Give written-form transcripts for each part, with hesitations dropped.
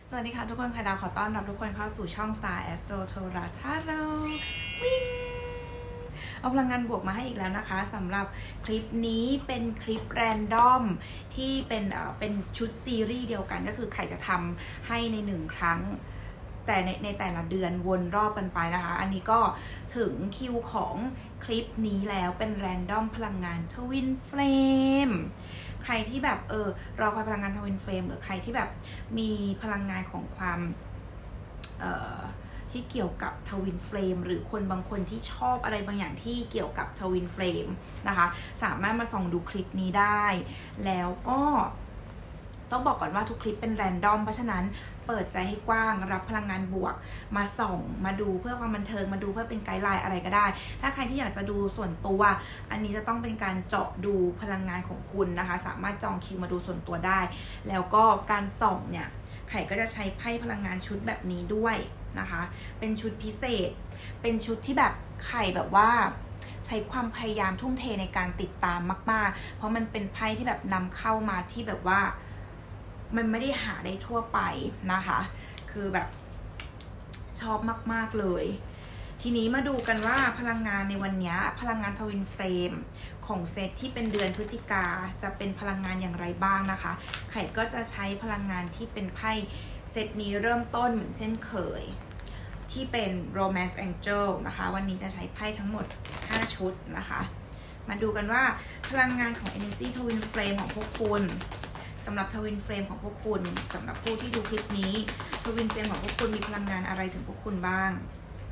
สวัสดีค่ะทุกคนค่ะดาวขอต้อนรับทุกคนเข้าสู่ช่อง Star Astro Torah Tarot วิ่งเอาพลังงานบวกมาให้อีกแล้วนะคะสำหรับคลิปนี้เป็นคลิปแรนดอมที่เป็นชุดซีรีส์เดียวกันก็คือใครจะทำให้ใน1ครั้งแต่ในแต่ละเดือนวนรอบกันไปนะคะอันนี้ก็ถึงคิวของคลิปนี้แล้วเป็นแรนดอมพลังงานทวินเฟลมใครที่แบบรอคอยพลังงานทวินเฟลมหรือใครที่แบบมีพลังงานของความที่เกี่ยวกับทวินเฟลมหรือคนบางคนที่ชอบอะไรบางอย่างที่เกี่ยวกับทวินเฟลมนะคะสามารถมาส่องดูคลิปนี้ได้แล้วก็ต้องบอกก่อนว่าทุกคลิปเป็นแรนดอมเพราะฉะนั้นเปิดใจให้กว้างรับพลังงานบวกมาส่องมาดูเพื่อความบันเทิงมาดูเพื่อเป็นไกด์ไลน์อะไรก็ได้ถ้าใครที่อยากจะดูส่วนตัวอันนี้จะต้องเป็นการเจาะดูพลังงานของคุณนะคะสามารถจองคิวมาดูส่วนตัวได้แล้วก็การส่องเนี่ยไข่ก็จะใช้ไพ่พลังงานชุดแบบนี้ด้วยนะคะเป็นชุดพิเศษเป็นชุดที่แบบไข่แบบว่าใช้ความพยายามทุ่มเทในการติดตามมากๆเพราะมันเป็นไพ่ที่แบบนำเข้ามาที่แบบว่ามันไม่ได้หาได้ทั่วไปนะคะคือแบบชอบมากๆเลยทีนี้มาดูกันว่าพลังงานในวันนี้พลังงานทวินเฟลมของเซตที่เป็นเดือนพฤศจิกาจะเป็นพลังงานอย่างไรบ้างนะคะไข่ก็จะใช้พลังงานที่เป็นไพ่เซตนี้เริ่มต้นเหมือนเช่นเคยที่เป็น Romance Angel นะคะวันนี้จะใช้ไพ่ทั้งหมด5ชุดนะคะมาดูกันว่าพลังงานของ Energy Twin Flame ของพวกคุณสำหรับทวินเฟรมของพวกคุณสำหรับผู้ที่ดูคลิปนี้ทวินเฟรมของพวกคุณมีพลังงานอะไรถึงพวกคุณบ้าง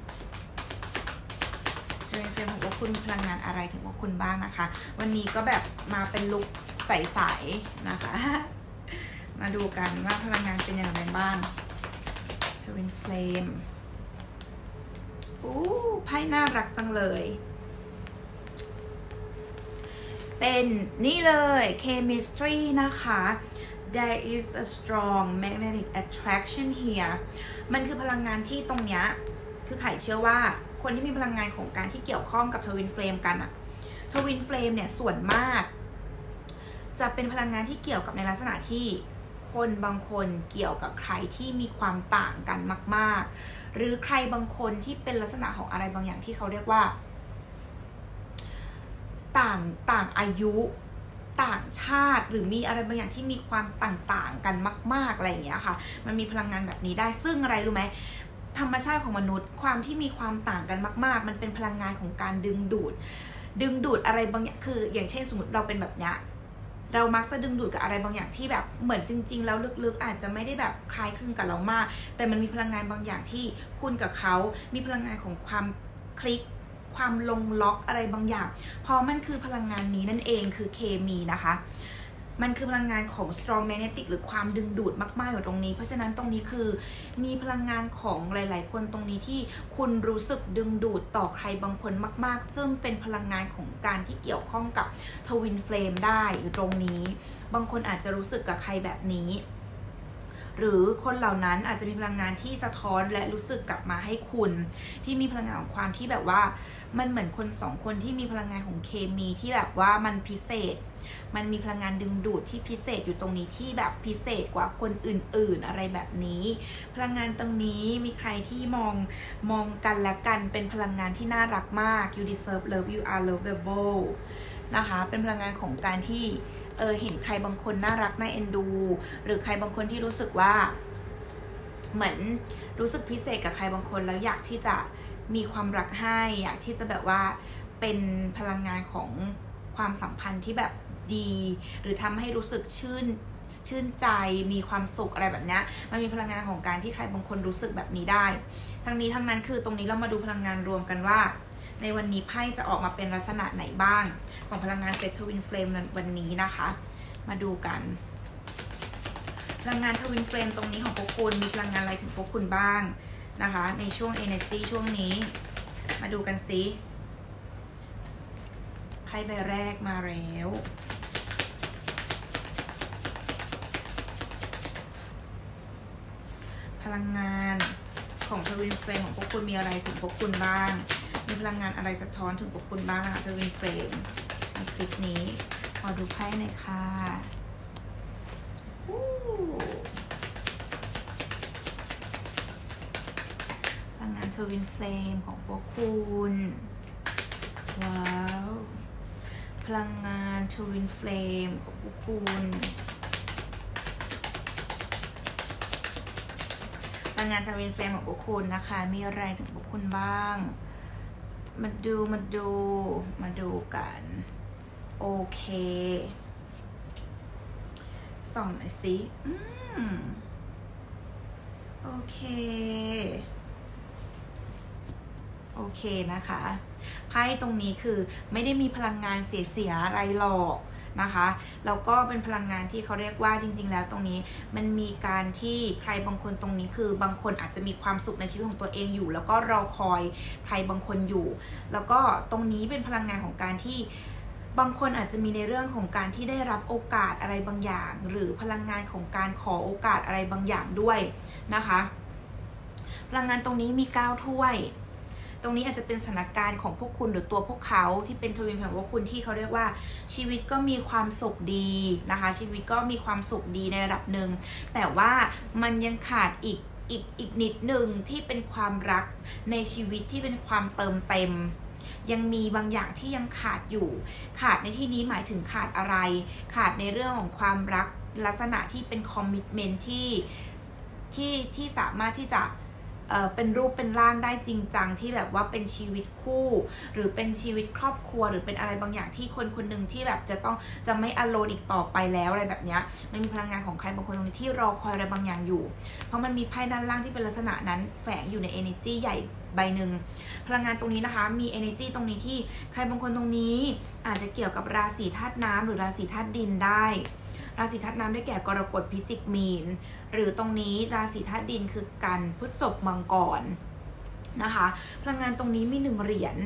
ทวินเฟรมของพวกคุณมีพลังงานอะไรถึงพวกคุณบ้างนะคะวันนี้ก็แบบมาเป็นลุคใสๆนะคะมาดูกันว่าพลังงานเป็นอย่างไรบ้างทวินเฟรมไพ่น่ารักจังเลยเป็นนี่เลย chemistry นะคะ there is a strong magnetic attraction here มันคือพลังงานที่ตรงเนี้ยคือไข่เชื่อว่าคนที่มีพลังงานของการที่เกี่ยวข้องกับทวินเฟลมกันอะทวินเฟลมเนี่ยส่วนมากจะเป็นพลังงานที่เกี่ยวกับในลักษณะที่คนบางคนเกี่ยวกับใครที่มีความต่างกันมากๆหรือใครบางคนที่เป็นลักษณะของอะไรบางอย่างที่เขาเรียกว่าต่างอายุต่างชาติหรือมีอะไรบางอย่างที่มีความต่างกันมากๆอะไรอย่างเงี้ยค่ะมันมีพลังงานแบบนี้ได้ซึ่งอะไรรู้ไหมธรรมชาติของมนุษย์ความที่มีความต่างกันมากๆมันเป็นพลังงานของการดึงดูดอะไรบางอย่างคืออย่างเช่นสมมติเราเป็นแบบเนี้ยเรามักจะดึงดูดกับอะไรบางอย่างที่แบบเหมือนจริงๆแล้วลึกๆอาจจะไม่ได้แบบคล้ายคลึงกับเรามากแต่มันมีพลังงานบางอย่างที่คุณกับเขามีพลังงานของความคลิกความลงล็อกอะไรบางอย่างเพราะมันคือพลังงานนี้นั่นเองคือเคมีนะคะมันคือพลังงานของ strong magnetic หรือความดึงดูดมากๆอยู่ตรงนี้เพราะฉะนั้นตรงนี้คือมีพลังงานของหลายๆคนตรงนี้ที่คุณรู้สึกดึงดูดต่อใครบางคนมากๆซึ่งเป็นพลังงานของการที่เกี่ยวข้องกับทวินเฟลมได้อยู่ตรงนี้บางคนอาจจะรู้สึกกับใครแบบนี้หรือคนเหล่านั้นอาจจะมีพลังงานที่สะท้อนและรู้สึกกลับมาให้คุณที่มีพลังงานของความที่แบบว่ามันเหมือนคนสองคนที่มีพลังงานของเคมีที่แบบว่ามันพิเศษมันมีพลังงานดึงดูดที่พิเศษอยู่ตรงนี้ที่แบบพิเศษกว่าคนอื่นๆอะไรแบบนี้พลังงานตรงนี้มีใครที่มองกันและกันเป็นพลังงานที่น่ารักมาก you deserve love you are lovable นะคะเป็นพลังงานของการที่เห็นใครบางคนน่ารักน่าเอ็นดูหรือใครบางคนที่รู้สึกว่าเหมือนรู้สึกพิเศษกับใครบางคนแล้วอยากที่จะมีความรักให้อยากที่จะแบบว่าเป็นพลังงานของความสัมพันธ์ที่แบบดีหรือทำให้รู้สึกชื่นใจมีความสุขอะไรแบบนี้มันมีพลังงานของการที่ใครบางคนรู้สึกแบบนี้ได้ทั้งนี้ทั้งนั้นคือตรงนี้เรามาดูพลังงานรวมกันว่าในวันนี้ไพ่จะออกมาเป็นลักษณะไหนบ้างของพลังงานเซตทวินเฟลมวันนี้นะคะมาดูกันพลังงานทวินเฟลมตรงนี้ของพวกคุณมีพลังงานอะไรถึงพวกคุณบ้างนะคะในช่วง energy ช่วงนี้มาดูกันซิไพ่ใบแรกมาแล้วพลังงานของทวินเฟลมของพวกคุณมีอะไรถึงพวกคุณบ้างมีพลังงานอะไรสะท้อนถึงพวกคุณบ้างนะคะทวินเฟลมในคลิปนี้ขอดูไพ่หน่อยค่ะทวินเฟลมของพวกคุณว้าวพลังงานทวินเฟลมของพวกคุณพลังงานทวินเฟลมของพวกคุณนะคะมีอะไรถึงพวกคุณบ้างมาดูกันโอเคส่องหน่อยสิโอเคนะคะไพ่ตรงนี้คือไม่ได้มีพลังงานเสียอะไรหรอกนะคะแล้วก็เป็นพลังงานที่เขาเรียกว่าจริงๆแล้วตรงนี้มันมีการที่ใครบางคนตรงนี้คือบางคนอาจจะมีความสุขในชีวิตของตัวเองอยู่แล้วก็รอคอยใครบางคนอยู่แล้วก็ตรงนี้เป็นพลังงานของการที่บางคนอาจจะมีในเรื่องของการที่ได้รับโอกาสอะไรบางอย่างหรือพลังงานของการขอโอกาสอะไรบางอย่างด้วยนะคะพลังงานตรงนี้มี9ถ้วยตรงนี้อาจจะเป็นสถานการณ์ของพวกคุณหรือตัวพวกเขาที่เป็นทวินของพวกคุณที่เขาเรียกว่าชีวิตก็มีความสุขดีนะคะชีวิตก็มีความสุขดีในระดับหนึ่งแต่ว่ามันยังขาดอีกนิดหนึ่งที่เป็นความรักในชีวิตที่เป็นความเติมเต็มยังมีบางอย่างที่ยังขาดอยู่ขาดในที่นี้หมายถึงขาดอะไรขาดในเรื่องของความรักลักษณะที่เป็นคอมมิตเมนต์ที่สามารถที่จะเป็นรูปเป็นร่างได้จริงจังที่แบบว่าเป็นชีวิตคู่หรือเป็นชีวิตครอบครัวหรือเป็นอะไรบางอย่างที่คนหนึ่งที่แบบจะไม่อโลนอีกต่อไปแล้วอะไรแบบนี้มันมีพลังงานของใครบางคนตรงนี้ที่รอคอยอะไรบางอย่างอยู่เพราะมันมีไพ่ด้านล่างที่เป็นลักษณะนั้นแฝงอยู่ใน energy ใหญ่ใบหนึ่งพลังงานตรงนี้นะคะมี energy ตรงนี้ที่ใครบางคนตรงนี้อาจจะเกี่ยวกับราศีธาตุน้ำหรือราศีธาตุดินได้ราศีธาตุน้ำได้แก่กรกฎพิจิกมีนหรือตรงนี้ราศีธาตุดินคือกันพฤษภมังกรนะคะพลังงานตรงนี้มี1เหรียญ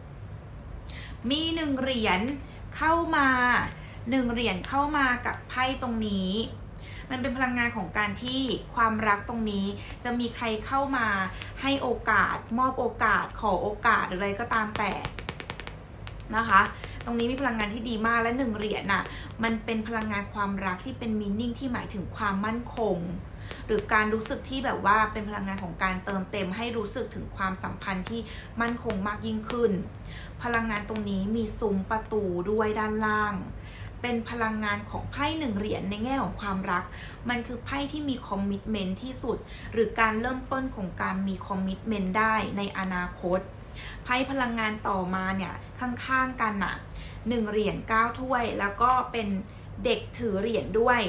เข้ามา1เหรียญเข้ามากับไพ่ตรงนี้มันเป็นพลังงานของการที่ความรักตรงนี้จะมีใครเข้ามาให้โอกาสมอบโอกาสขอโอกาสหรืออะไรก็ตามแต่นะคะตรงนี้มีพลังงานที่ดีมากและ1เหรียญน่ะมันเป็นพลังงานความรักที่เป็นมีนิ่งที่หมายถึงความมั่นคงหรือการรู้สึกที่แบบว่าเป็นพลังงานของการเติมเต็มให้รู้สึกถึงความสัมพันธ์ที่มั่นคงมากยิ่งขึ้นพลังงานตรงนี้มีซุ้มประตูด้วยด้านล่างเป็นพลังงานของไพ่1เหรียญในแง่ของความรักมันคือไพ่ที่มีคอมมิตเมนต์ที่สุดหรือการเริ่มต้นของการมีคอมมิตเมนต์ได้ในอนาคตไพ่พลังงานต่อมาเนี่ยข้างๆกันน่ะ1เหรียญ9ถ้วยแล้วก็เป็นเด็กถือเหรียญด้วย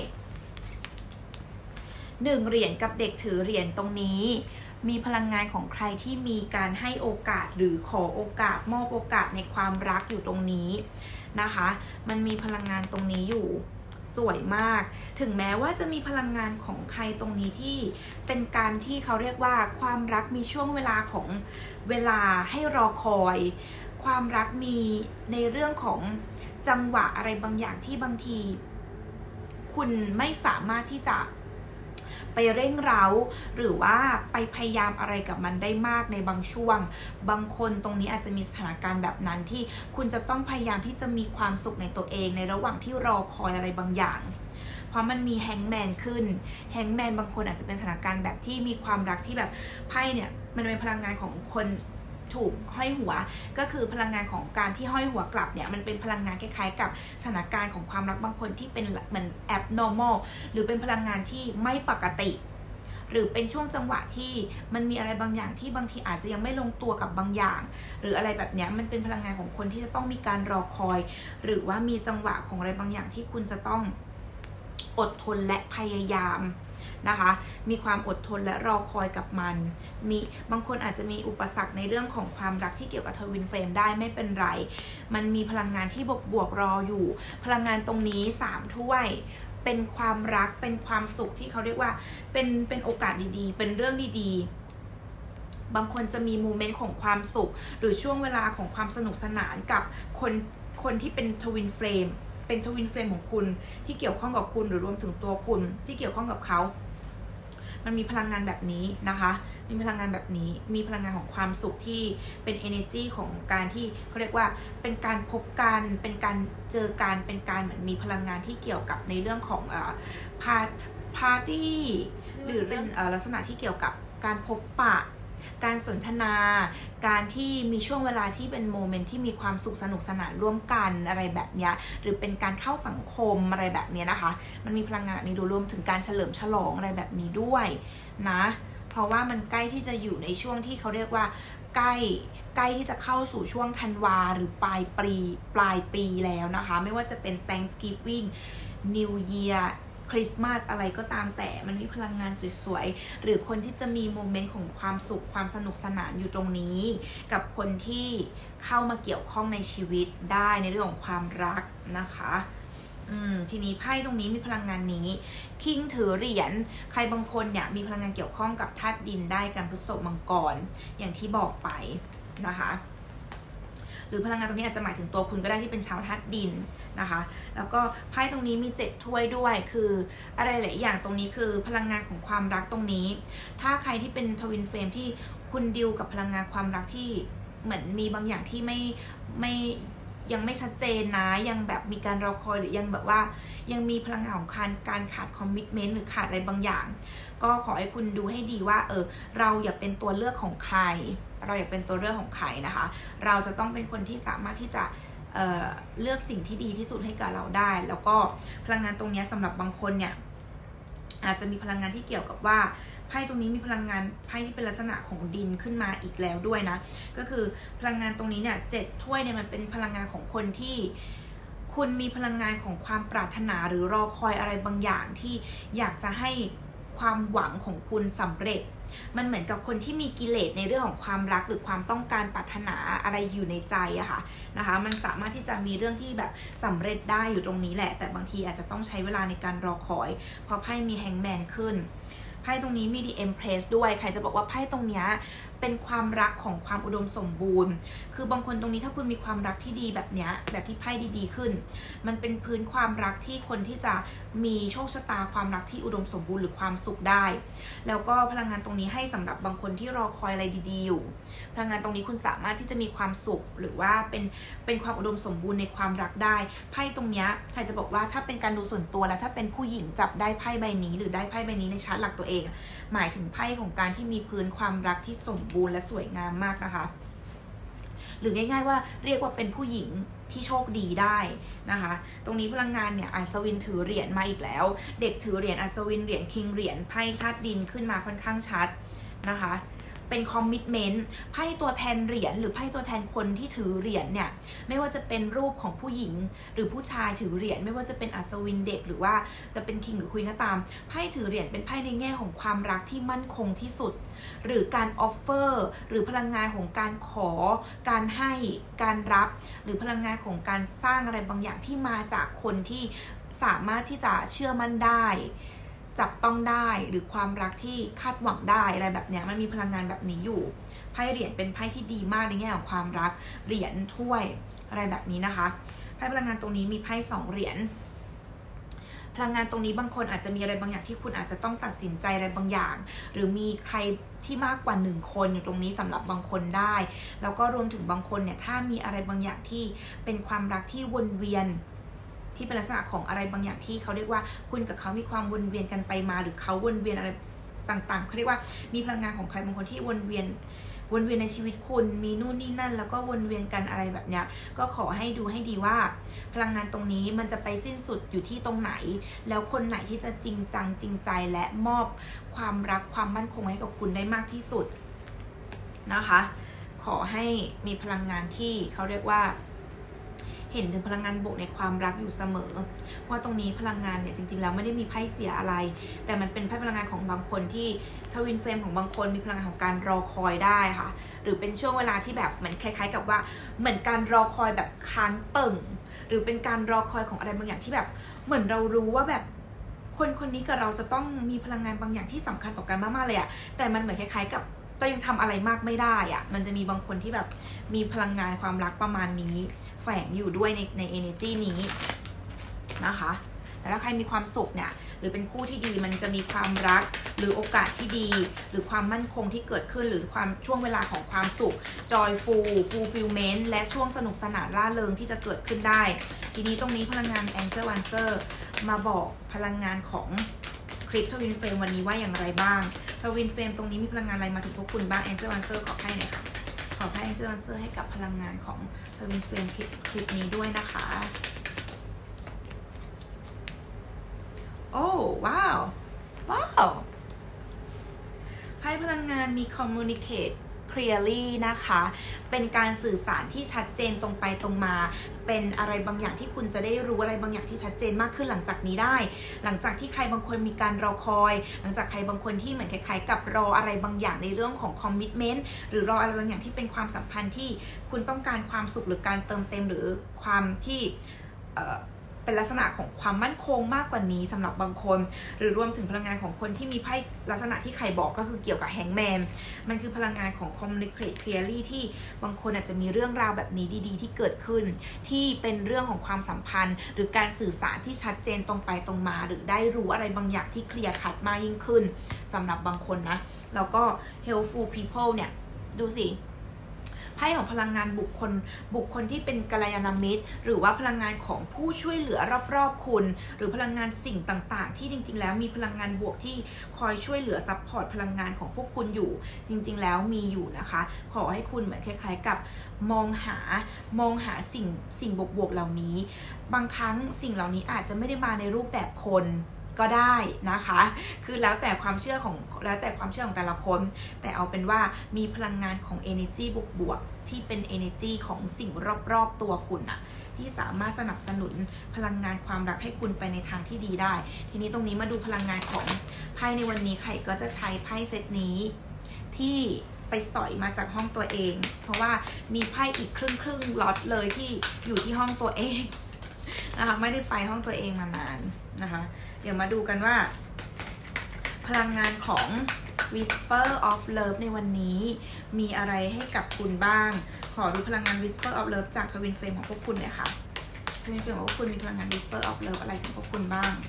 1เหรียญกับเด็กถือเหรียญตรงนี้มีพลังงานของใครที่มีการให้โอกาสหรือขอโอกาสมอบโอกาสในความรักอยู่ตรงนี้นะคะมันมีพลังงานตรงนี้อยู่สวยมากถึงแม้ว่าจะมีพลังงานของใครตรงนี้ที่เป็นการที่เขาเรียกว่าความรักมีช่วงเวลาของเวลาให้รอคอยความรักมีในเรื่องของจังหวะอะไรบางอย่างที่บางทีคุณไม่สามารถที่จะไปเร่งเร้าหรือว่าไปพยายามอะไรกับมันได้มากในบางช่วงบางคนตรงนี้อาจจะมีสถานการณ์แบบนั้นที่คุณจะต้องพยายามที่จะมีความสุขในตัวเองในระหว่างที่รอคอยอะไรบางอย่างเพราะมันมีแฮงแมนขึ้นแฮงแมนบางคนอาจจะเป็นสถานการณ์แบบที่มีความรักที่แบบไพ่เนี่ยมันเป็นพลังงานของคนถูกห้อยหัวก็คือพลังงานของการที่ห้อยหัวกลับเนี่ยมันเป็นพลังงานคล้ายๆกับสถานการณ์ของความรักบางคนที่เป็นเหมือน abnormal หรือเป็นพลังงานที่ไม่ปกติหรือเป็นช่วงจังหวะที่มันมีอะไรบางอย่างที่บางทีอาจจะยังไม่ลงตัวกับบางอย่างหรืออะไรแบบนี้มันเป็นพลังงานของคนที่จะต้องมีการรอคอยหรือว่ามีจังหวะของอะไรบางอย่างที่คุณจะต้องอดทนและพยายามนะคะมีความอดทนและรอคอยกับมันมีบางคนอาจจะมีอุปสรรคในเรื่องของความรักที่เกี่ยวกับทวินเฟลมได้ไม่เป็นไรมันมีพลังงานที่บวกรออยู่พลังงานตรงนี้3ถ้วยเป็นความรักเป็นความสุขที่เขาเรียกว่าเป็นโอกาสดีๆเป็นเรื่องดีๆบางคนจะมีโมเมนต์ของความสุขหรือช่วงเวลาของความสนุกสนานกับคนที่เป็นทวินเฟลมเป็นทวินเฟลมของคุณที่เกี่ยวข้องกับคุณหรือรวมถึงตัวคุณที่เกี่ยวข้องกับเขามันมีพลังงานแบบนี้นะคะมีพลังงานแบบนี้มีพลังงานของความสุขที่เป็น energy ของการที่เขาเรียกว่าเป็นการพบกันเป็นการเจอกันเป็นการเหมือนมีพลังงานที่เกี่ยวกับในเรื่องของพาร์ตี้หรือเป็นลักษณะที่เกี่ยวกับการพบปะการสนทนาการที่มีช่วงเวลาที่เป็นโมเมนต์ที่มีความสุขสนุกสนานร่วมกันอะไรแบบเนี้ยหรือเป็นการเข้าสังคมอะไรแบบนี้นะคะมันมีพลังงานนี้ดูรวมถึงการเฉลิมฉลองอะไรแบบนี้ด้วยนะเพราะว่ามันใกล้ที่จะอยู่ในช่วงที่เขาเรียกว่าใกล้ที่จะเข้าสู่ช่วงธันวาหรือปลายปีแล้วนะคะไม่ว่าจะเป็น Thanksgiving New Yearคริสต์มาสอะไรก็ตามแต่มันมีพลังงานสวยๆหรือคนที่จะมีโมเมนต์ของความสุขความสนุกสนานอยู่ตรงนี้กับคนที่เข้ามาเกี่ยวข้องในชีวิตได้ในเรื่องของความรักนะคะทีนี้ไพ่ตรงนี้มีพลังงานนี้คิงถือเหรียญใครบางคนเนี่ยมีพลังงานเกี่ยวข้องกับธาตุดินได้กันพฤษภมังกรอย่างที่บอกไปนะคะหรือพลังงานตรงนี้อาจจะหมายถึงตัวคุณก็ได้ที่เป็นชาวธาตุดินนะคะแล้วก็ไพ่ตรงนี้มี7ถ้วยด้วยคืออะไรหลายอย่างตรงนี้คือพลังงานของความรักตรงนี้ถ้าใครที่เป็นทวินเฟรมที่คุณดิวกับพลังงานความรักที่เหมือนมีบางอย่างที่ไม่ยังไม่ชัดเจนนะยังแบบมีการรอคอยหรือยังแบบว่ายังมีพลังงานของการขาดคอมมิตเมนต์หรือขาดอะไรบางอย่างก็ขอให้คุณดูให้ดีว่าเราอย่าเป็นตัวเลือกของใครเราอย่าเป็นตัวเลือกของใครนะคะเราจะต้องเป็นคนที่สามารถที่จะเลือกสิ่งที่ดีที่สุดให้กับเราได้แล้วก็พลังงานตรงนี้สำหรับบางคนเนี่ยอาจจะมีพลังงานที่เกี่ยวกับว่าไพ่ตรงนี้มีพลังงานไพ่ที่เป็นลักษณะของดินขึ้นมาอีกแล้วด้วยนะก็คือพลังงานตรงนี้เนี่ย7ถ้วยเนี่ยมันเป็นพลังงานของคนที่คุณมีพลังงานของความปรารถนาหรือรอคอยอะไรบางอย่างที่อยากจะให้ความหวังของคุณสำเร็จมันเหมือนกับคนที่มีกิเลสในเรื่องของความรักหรือความต้องการปรารถนาอะไรอยู่ในใจอะค่ะนะคะมันสามารถที่จะมีเรื่องที่แบบสำเร็จได้อยู่ตรงนี้แหละแต่บางทีอาจจะต้องใช้เวลาในการรอคอยเพราะไพ่มีแฮงแมนขึ้นไพ่ตรงนี้มี The Empress ด้วยใครจะบอกว่าไพ่ตรงนี้เป็นความรักของความอุดมสมบูรณ์คือบางคนตรงนี้ถ้าคุณมีความรักที่ดีแบบนี้แบบที่ไพ่ดีๆขึ้นมันเป็นพื้นความรักที่คนที่จะมีโชคชะตาความรักที่อุดมสมบูรณ์หรือความสุขได้แล้วก็พลังงานตรงนี้ให้สำหรับบางคนที่รอคอยอะไรดีๆอยู่พลังงานตรงนี้คุณสามารถที่จะมีความสุขหรือว่าเป็นความอุดมสมบูรณ์ในความรักได้ไพ่ตรงนี้ใครจะบอกว่าถ้าเป็นการดูส่วนตัวแล้วถ้าเป็นผู้หญิงจับได้ไพ่ใบนี้หรือได้ไพ่ใบนี้ในชาร์ตหลักตัวเองหมายถึงไพ่ของการที่มีพื้นความรักที่สมบูรณ์และสวยงามมากนะคะหรือง่ายๆว่าเรียกว่าเป็นผู้หญิงที่โชคดีได้นะคะตรงนี้พลังงานเนี่ยอัศวินถือเหรียญมาอีกแล้วเด็กถือเหรียญอัศวินเหรียญคิงเหรียญไพ่ธาตุดินขึ้นมาค่อนข้างชัดนะคะเป็นคอมมิตเมนต์ไพ่ตัวแทนเหรียญหรือไพ่ตัวแทนคนที่ถือเหรียญเนี่ยไม่ว่าจะเป็นรูปของผู้หญิงหรือผู้ชายถือเหรียญไม่ว่าจะเป็นอัศวินเด็กหรือว่าจะเป็นคิงหรือควีนก็ตามไพ่ถือเหรียญเป็นไพ่ในแง่ของความรักที่มั่นคงที่สุดหรือการออฟเฟอร์หรือพลังงานของการขอการให้การรับหรือพลังงานของการสร้างอะไรบางอย่างที่มาจากคนที่สามารถที่จะเชื่อมั่นได้จับต้องได้หรือความรักที่คาดหวังได้อะไรแบบเนี้ยมันมีพลังงานแบบนี้อยู่ไพ่เหรียญเป็นไพ่ที่ดีมากในแง่ของความรักเหรียญถ้วยอะไรแบบนี้นะคะไพ่พลังงานตรงนี้มีไพ่2เหรียญพลังงานตรงนี้บางคนอาจจะมีอะไรบางอย่างที่คุณอาจจะต้องตัดสินใจอะไรบางอย่างหรือมีใครที่มากกว่า1คนอยู่ตรงนี้สำหรับบางคนได้แล้วก็รวมถึงบางคนเนี่ยถ้ามีอะไรบางอย่างที่เป็นความรักที่วนเวียนที่เป็นลักษณะของอะไรบางอย่างที่เขาเรียกว่าคุณกับเขามีความวนเวียนกันไปมาหรือเขาวนเวียนอะไรต่างๆเขาเรียกว่ามีพลังงานของใครบางคนที่วนเวียนในชีวิตคุณมีนู่นนี่นั่นแล้วก็วนเวียนกันอะไรแบบเนี้ยก็ขอให้ดูให้ดีว่าพลังงานตรงนี้มันจะไปสิ้นสุดอยู่ที่ตรงไหนแล้วคนไหนที่จะจริงจังจริงใจและมอบความรักความมั่นคงให้กับคุณได้มากที่สุดนะคะขอให้มีพลังงานที่เขาเรียกว่าเห็นถึงพลังงานบวกในความรักอยู่เสมอเพราะตรงนี้พลังงานเนี่ยจริงๆแล้วไม่ได้มีไพ่เสียอะไรแต่มันเป็นไพ่พลังงานของบางคนที่ทวินเฟรมของบางคนมีพลังงานของการรอคอยได้ค่ะหรือเป็นช่วงเวลาที่แบบเหมือนคล้ายๆกับว่าเหมือนการรอคอยแบบค้างตึงหรือเป็นการรอคอยของอะไรบางอย่างที่แบบเหมือนเรารู้ว่าแบบคนนี้กับเราจะต้องมีพลังงานบางอย่างที่สำคัญต่อกันมากๆเลยอะแต่มันเหมือนคล้ายๆกับแต่ยังทำอะไรมากไม่ได้อะมันจะมีบางคนที่แบบมีพลังงานความรักประมาณนี้แฝงอยู่ด้วยใน energy นี้นะคะแต่ถ้าใครมีความสุขเนี่ยหรือเป็นคู่ที่ดีมันจะมีความรักหรือโอกาสที่ดีหรือความมั่นคงที่เกิดขึ้นหรือความช่วงเวลาของความสุข joyful fulfillment และช่วงสนุกสนานร่าเริงที่จะเกิดขึ้นได้ทีนี้ตรงนี้พลังงาน Angel Answer มาบอกพลังงานของคลิปทวินเฟรมวันนี้ว่าอย่างไรบ้างทวินเฟรมตรงนี้มีพลังงานอะไรมาถึงพวกคุณบ้าง Angel Answer ขอให้หน่อยค่ะขอให้ Angel Answer ให้กับพลังงานของทวินเฟรมคลิปนี้ด้วยนะคะโอ้ว้าวไพ่พลังงานมี communicate clearly นะคะเป็นการสื่อสารที่ชัดเจนตรงไปตรงมาเป็นอะไรบางอย่างที่คุณจะได้รู้อะไรบางอย่างที่ชัดเจนมากขึ้นหลังจากนี้ได้หลังจากที่ใครบางคนมีการรอคอยหลังจากใครบางคนที่เหมือนคล้ายๆกับรออะไรบางอย่างในเรื่องของ commitment หรือรออะไรบางอย่างที่เป็นความสัมพันธ์ที่คุณต้องการความสุขหรือการเติมเต็มหรือความที่เป็นลักษณะของความมั่นคงมากกว่านี้สำหรับบางคนหรือรวมถึงพลังงานของคนที่มีไพ่ลักษณะที่ใครบอกก็คือเกี่ยวกับแฮงแมนมันคือพลังงานของ communicate clearly ที่บางคนอาจจะมีเรื่องราวแบบนี้ดีๆที่เกิดขึ้นที่เป็นเรื่องของความสัมพันธ์หรือการสื่อสารที่ชัดเจนตรงไปตรงมาหรือได้รู้อะไรบางอย่างที่เคลียร์คัดมากยิ่งขึ้นสำหรับบางคนนะแล้วก็ helpful people เนี่ยดูสิไพ่ของพลังงานบุคคลที่เป็นกัลยาณมิตรหรือว่าพลังงานของผู้ช่วยเหลือรอบๆคุณหรือพลังงานสิ่งต่างๆที่จริงๆแล้วมีพลังงานบวกที่คอยช่วยเหลือซัพพอร์ตพลังงานของพวกคุณอยู่จริงๆแล้วมีอยู่นะคะขอให้คุณเหมือนคล้ายๆกับมองหาสิ่งบวกๆเหล่านี้บางครั้งสิ่งเหล่านี้อาจจะไม่ได้มาในรูปแบบคนก็ได้นะคะคือแล้วแต่ความเชื่อของแต่ละคนแต่เอาเป็นว่ามีพลังงานของ energy บวกที่เป็น energy ของสิ่งรอบๆตัวคุณอะที่สามารถสนับสนุนพลังงานความรักให้คุณไปในทางที่ดีได้ทีนี้ตรงนี้มาดูพลังงานของไพ่ในวันนี้ใครก็จะใช้ไพ่เซตนี้ที่ไปสอยมาจากห้องตัวเองเพราะว่ามีไพ่อีกครึ่งล็อตเลยที่อยู่ที่ห้องตัวเองนะคะไม่ได้ไปห้องตัวเองมานานนะคะเดี๋ยวมาดูกันว่าพลังงานของ Whisper of Love ในวันนี้มีอะไรให้กับคุณบ้างขอดูพลังงาน Whisper of Love จาก Twin Flame ของพวกคุณหน่อยค่ะ Twin Flame ของพวกคุณมีพลังงาน Whisper of Love อะไรของพวกคุณบ้าง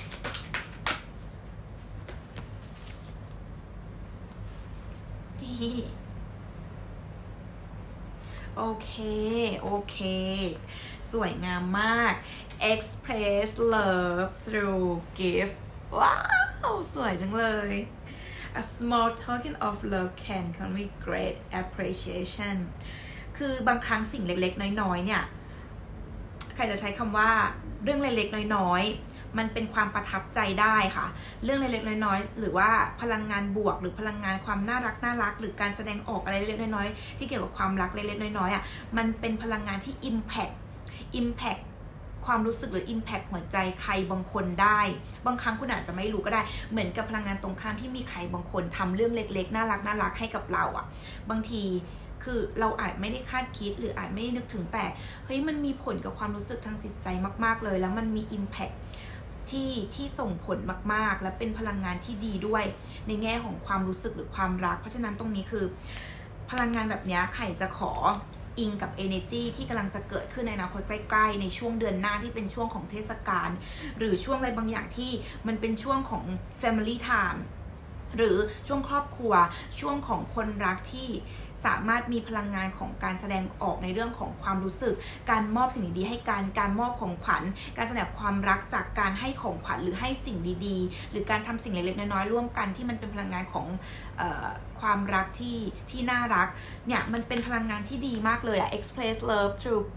โอเคสวยงามมาก Express love through gift ว้าวสวยจังเลย A small token of love can convey great appreciation คือบางครั้งสิ่งเล็กๆน้อยๆเนี่ยใครจะใช้คำว่าเรื่องเล็กๆน้อยๆมันเป็นความประทับใจได้ค่ะเรื่องเล็กๆน้อยๆหรือว่าพลังงานบวกหรือพลังงานความน่ารักหรือการแสดงออกอะไรเล็กๆน้อยๆที่เกี่ยวกับความรักเล็กๆน้อยๆอ่ะมันเป็นพลังงานที่ impact ความรู้สึกหรือ impact หัวใจใครบางคนได้บางครั้งคุณอาจจะไม่รู้ก็ได้เหมือนกับพลังงานตรงข้ามที่มีใครบางคนทำเรื่องเล็กๆน่ารักให้กับเราอ่ะบางทีคือเราอาจไม่ได้คาดคิดหรืออาจไม่ได้นึกถึงแต่เฮ้ยมันมีผลกับความรู้สึกทางจิตใจมากๆเลยแล้วมันมี impact ที่ส่งผลมากๆและเป็นพลังงานที่ดีด้วยในแง่ของความรู้สึกหรือความรักเพราะฉะนั้นตรงนี้คือพลังงานแบบนี้ใครจะขออิงกับ energy ที่กำลังจะเกิดขึ้นในอนาคตใกล้ๆในช่วงเดือนหน้าที่เป็นช่วงของเทศกาลหรือช่วงอะไรบางอย่างที่มันเป็นช่วงของ family time หรือช่วงครอบครัวช่วงของคนรักที่สามารถมีพลังงานของการแสดงออกในเรื่องของความรู้สึกการมอบสิ่งดีๆให้การมอบของขวัญการแสดงความรักจากการให้ของขวัญหรือให้สิ่งดีๆหรือการทำสิ่งเล็กๆน้อยๆร่วมกันที่มันเป็นพลังงานของความรักที่น่ารักเนี่ยมันเป็นพลังงานที่ดีมากเลยอะ express love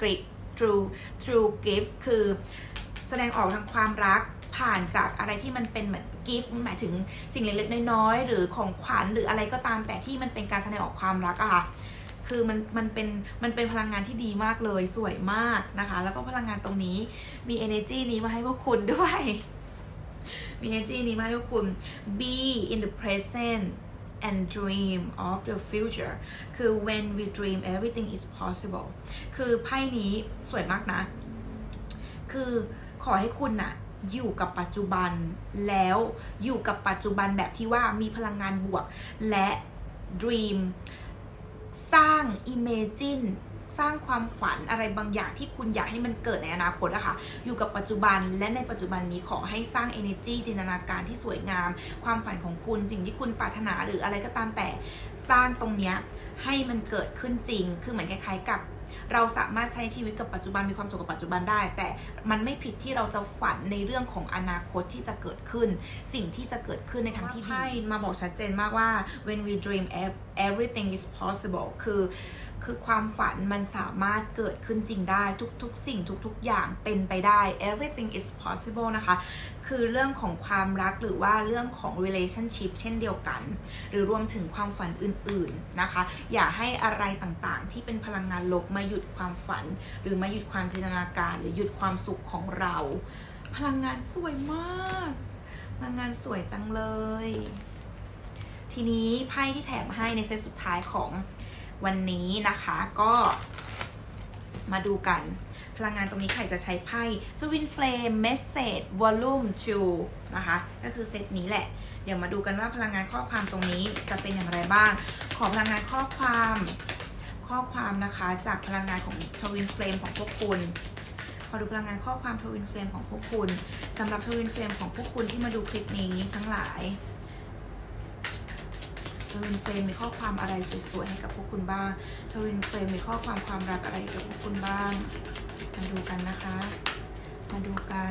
through gift คือแสดงออกทางความรักผ่านจากอะไรที่มันเป็นเหมือน gift หมายถึงสิ่งเล็กๆน้อยๆหรือของขวัญหรืออะไรก็ตามแต่ที่มันเป็นการแสดงออกความรักอะค่ะคือมันเป็นพลังงานที่ดีมากเลยสวยมากนะคะแล้วก็พลังงานตรงนี้มี energy นี้มาให้พวกคุณด้วยมี energy นี้มาให้พวกคุณ be in the present and dream of the future คือ when we dream everything is possible คือไพ่นี้สวยมากนะคือขอให้คุณน่ะอยู่กับปัจจุบันแล้วอยู่กับปัจจุบันแบบที่ว่ามีพลังงานบวกและ dream สร้าง imagine สร้างความฝันอะไรบางอย่างที่คุณอยากให้มันเกิดในอนาคตอะค่ะอยู่กับปัจจุบันและในปัจจุบันนี้ขอให้สร้าง energy จินตนาการที่สวยงามความฝันของคุณสิ่งที่คุณปรารถนาหรืออะไรก็ตามแต่สร้างตรงเนี้ยให้มันเกิดขึ้นจริงคือเหมือนคล้ายๆกับเราสามารถใช้ชีวิตกับปัจจุบันมีความสุขกับปัจจุบันได้แต่มันไม่ผิดที่เราจะฝันในเรื่องของอนาคตที่จะเกิดขึ้นสิ่งที่จะเกิดขึ้นในทางที่ดีมาบอกชัดเจนมากว่า when we dream everything is possible คือความฝันมันสามารถเกิดขึ้นจริงได้ทุกสิ่งทุกอย่างเป็นไปได้ everything is possible นะคะคือเรื่องของความรักหรือว่าเรื่องของ relationship เช่นเดียวกันหรือรวมถึงความฝันอื่นๆนะคะอย่าให้อะไรต่างๆที่เป็นพลังงานลบมาหยุดความฝันหรือมาหยุดความจินตนาการหรือหยุดความสุขของเราพลังงานสวยมากพลังงานสวยจังเลยทีนี้ไพ่ที่แถมให้ในเซตสุดท้ายของวันนี้นะคะก็มาดูกันพลังงานตรงนี้ใครจะใช้ไพ่ Twin Flame Message Volume 2นะคะก็คือเซตนี้แหละเดี๋ยวมาดูกันว่าพลังงานข้อความตรงนี้จะเป็นอย่างไรบ้างขอพลังงานข้อความนะคะจากพลังงานของ Twin Flame ของพวกคุณขอดูพลังงานข้อความ Twin Flame ของพวกคุณสำหรับ Twin Flame ของพวกคุณที่มาดูคลิปนี้ทั้งหลายทวินเฟรมมีข้อความอะไรสวยๆให้กับพวกคุณบ้างทวินเฟรมมีข้อความรักอะไรกับพวกคุณบ้างมาดูกันนะคะมาดูกัน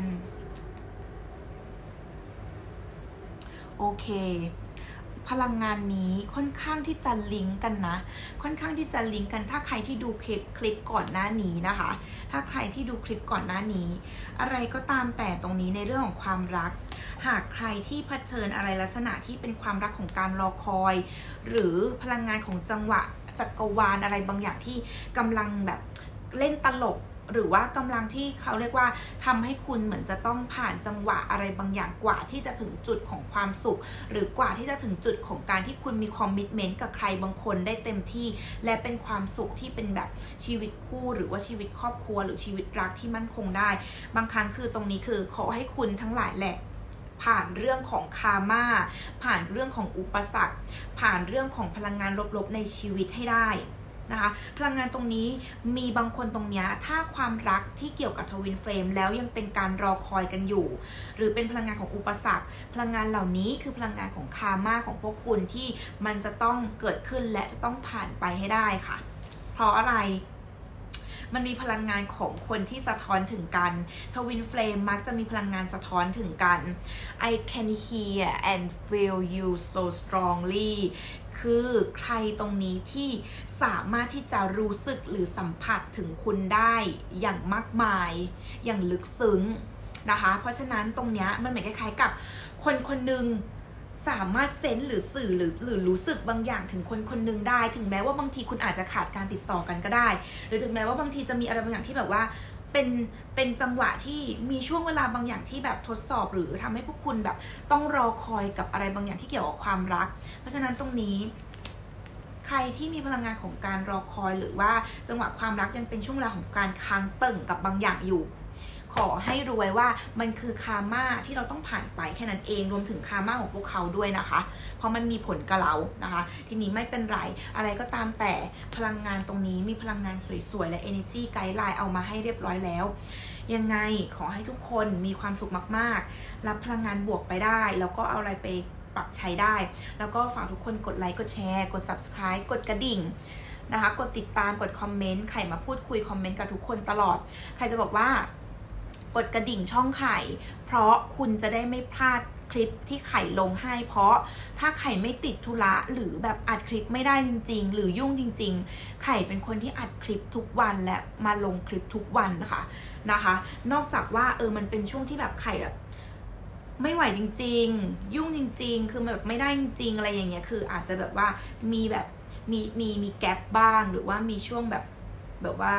โอเคพลังงานนี้ค่อนข้างที่จะลิงก์กันนะค่อนข้างที่จะลิงก์กันถ้าใครที่ดูคลิปก่อนหน้านี้นะคะถ้าใครที่ดูคลิปก่อนหน้านี้อะไรก็ตามแต่ตรงนี้ในเรื่องของความรักหากใครที่เผชิญอะไรลักษณะที่เป็นความรักของการรอคอยหรือพลังงานของจังหวะจักรวาลอะไรบางอย่างที่กำลังแบบเล่นตลกหรือว่ากำลังที่เขาเรียกว่าทำให้คุณเหมือนจะต้องผ่านจังหวะอะไรบางอย่างกว่าที่จะถึงจุดของความสุขหรือกว่าที่จะถึงจุดของการที่คุณมีคอมมิตเมนต์กับใครบางคนได้เต็มที่และเป็นความสุขที่เป็นแบบชีวิตคู่หรือว่าชีวิตครอบครัวหรือชีวิตรักที่มั่นคงได้บางครั้งคือตรงนี้คือขอให้คุณทั้งหลายแหละผ่านเรื่องของคาร์มาผ่านเรื่องของอุปสรรคผ่านเรื่องของพลังงานลบๆในชีวิตให้ได้นะคะพลังงานตรงนี้มีบางคนตรงนี้ถ้าความรักที่เกี่ยวกับทวินเฟรมแล้วยังเป็นการรอคอยกันอยู่หรือเป็นพลังงานของอุปสรรคพลังงานเหล่านี้คือพลังงานของคาร์มาของพวกคุณที่มันจะต้องเกิดขึ้นและจะต้องผ่านไปให้ได้ค่ะเพราะอะไรมันมีพลังงานของคนที่สะท้อนถึงกันทวินเฟลมมักจะมีพลังงานสะท้อนถึงกัน I can hear and feel you so strongly คือใครตรงนี้ที่สามารถที่จะรู้สึกหรือสัมผัสถึงคุณได้อย่างมากมายอย่างลึกซึ้งนะคะเพราะฉะนั้นตรงนี้มันเหมือนคล้ายๆกับคนคนหนึ่งสามารถเซนส์หรือสื่อหรือรู้สึกบางอย่างถึงคนคนหนึ่งได้ถึงแม้ว่าบางทีคุณอาจจะขาดการติดต่อกันก็ได้หรือถึงแม้ว่าบางทีจะมีอะไรบางอย่างที่แบบว่าเป็นจังหวะที่มีช่วงเวลาบางอย่างที่แบบทดสอบหรือทำให้พวกคุณแบบต้องรอคอยกับอะไรบางอย่างที่เกี่ยวกับความรักเพราะฉะนั้นตรงนี้ใครที่มีพลังงานของการรอคอยหรือว่าจังหวะความรักยังเป็นช่วงเวลาของการค้างเติ่งกับบางอย่างอยู่ขอให้รู้ไว้ว่ามันคือคาร์มาที่เราต้องผ่านไปแค่นั้นเองรวมถึงคาร์มาของพวกเขาด้วยนะคะเพราะมันมีผลกับเรานะคะทีนี้ไม่เป็นไรอะไรก็ตามแต่พลังงานตรงนี้มีพลังงานสวยๆและ energy guideline เอามาให้เรียบร้อยแล้วยังไงขอให้ทุกคนมีความสุขมากๆรับพลังงานบวกไปได้แล้วก็เอาอะไรไปปรับใช้ได้แล้วก็ฝากทุกคนกดไลค์กดแชร์กด subscribe กดกระดิ่งนะคะกดติดตามกดคอมเมนต์ไข่มาพูดคุยคอมเมนต์กับทุกคนตลอดใครจะบอกว่ากดกระดิ่งช่องไข่เพราะคุณจะได้ไม่พลาดคลิปที่ไข่ลงให้เพราะถ้าไข่ไม่ติดธุระหรือแบบอัดคลิปไม่ได้จริงๆหรือยุ่งจริงๆไข่เป็นคนที่อัดคลิปทุกวันและมาลงคลิปทุกวันนะคะนอกจากว่ามันเป็นช่วงที่แบบไข่แบบไม่ไหวจริงๆยุ่งจริงๆคือแบบไม่ได้จริงๆอะไรอย่างเงี้ยคืออาจจะแบบว่ามีแบบมีแกปบ้างหรือว่ามีช่วงแบบว่า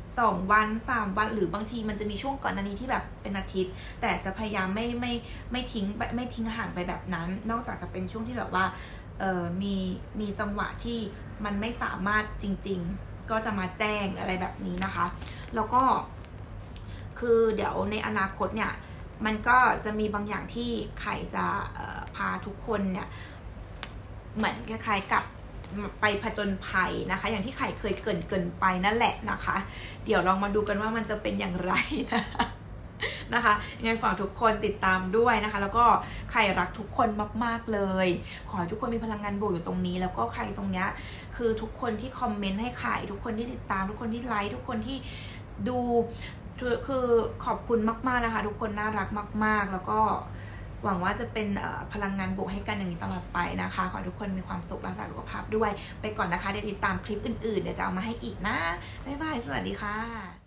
2 วัน 3 วันหรือบางทีมันจะมีช่วงก่อนหน้านี้ที่แบบเป็นอาทิตย์แต่จะพยายามไม่ทิ้งห่างไปแบบนั้นนอกจากจะเป็นช่วงที่แบบว่ามีจังหวะที่มันไม่สามารถจริงๆก็จะมาแจ้งอะไรแบบนี้นะคะแล้วก็คือเดี๋ยวในอนาคตเนี่ยมันก็จะมีบางอย่างที่ไข่จะพาทุกคนเนี่ยเหมือนคล้ายๆกับไปผจญภัยนะคะอย่างที่ไข่เคยเกินไปนั่นแหละนะคะเดี๋ยวลองมาดูกันว่ามันจะเป็นอย่างไรนะนะคะยังไงฝากทุกคนติดตามด้วยนะคะแล้วก็ใครรักทุกคนมากๆเลยขอให้ทุกคนมีพลังงานบวกอยู่ตรงนี้แล้วก็ใครตรงเนี้ยคือทุกคนที่คอมเมนต์ให้ไข่ทุกคนที่ติดตามทุกคนที่ไลค์ทุกคนที่ดูคือขอบคุณมากๆนะคะทุกคนน่ารักมากๆแล้วก็หวังว่าจะเป็นพลังงานบวกให้กันอย่างนี้ตลอดไปนะคะขอให้ทุกคนมีความสุขรักษาสุขภาพด้วยไปก่อนนะคะเดี๋ยวติดตามคลิปอื่นๆเดี๋ยวจะเอามาให้อีกนะบ๊ายบายสวัสดีค่ะ